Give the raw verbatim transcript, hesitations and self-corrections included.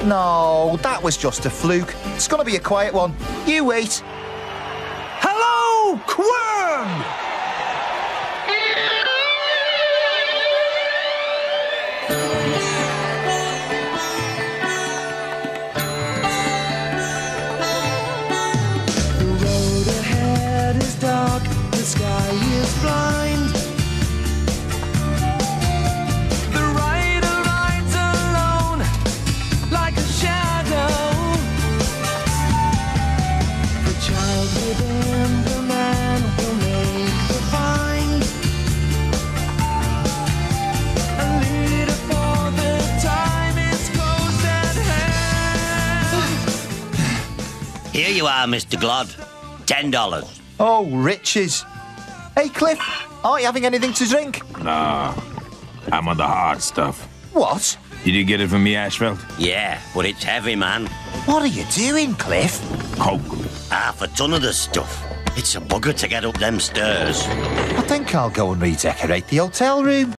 No, that was just a fluke. It's gonna be a quiet one. You wait. Hello, Quirm! The road ahead is dark, the sky is blind. The rider rides alone, like a shadow. The child within the man will make the find. A leader for the time is close at hand. Here you are, Mister Glod. Ten dollars. Oh, riches. Hey, Cliff, aren't you having anything to drink? Nah, I'm on the hard stuff. What? Did you get it from me, Ashfeld? Yeah, but it's heavy, man. What are you doing, Cliff? Coke. Half a ton of the stuff. It's a bugger to get up them stairs. I think I'll go and redecorate the hotel room.